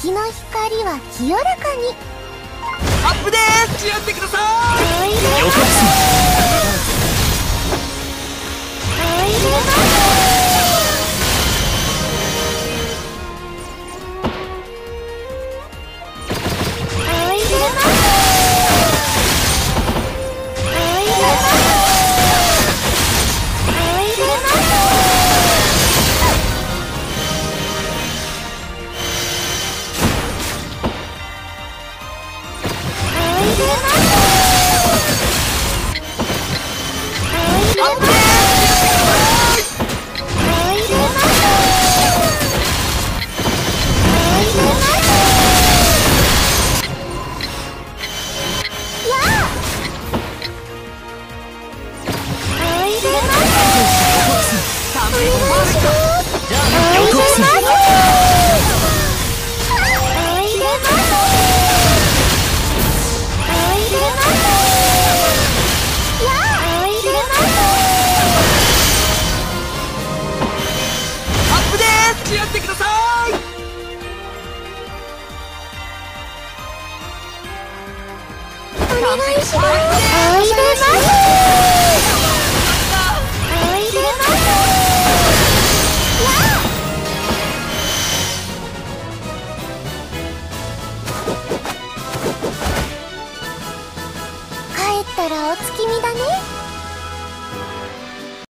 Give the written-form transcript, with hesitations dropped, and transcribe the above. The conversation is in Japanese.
月の光は清らかに。 アップでーす。やってください。 予告する。 やってください。 お願いします。おいでます。おいでます。帰ったらお月見だね。